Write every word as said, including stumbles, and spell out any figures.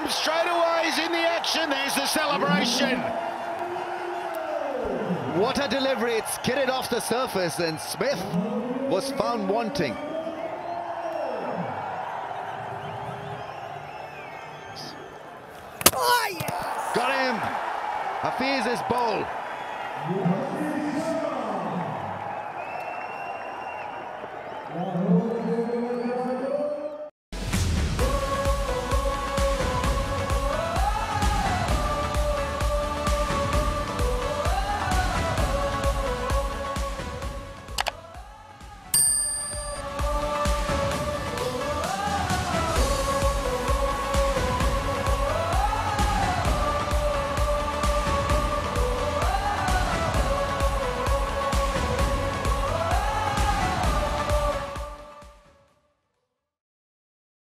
him straight away. He's in the action. There's the celebration. What a delivery. It's skidded off the surface and Smith was found wanting. Oh, yes! Got him. Hafiz's bowl.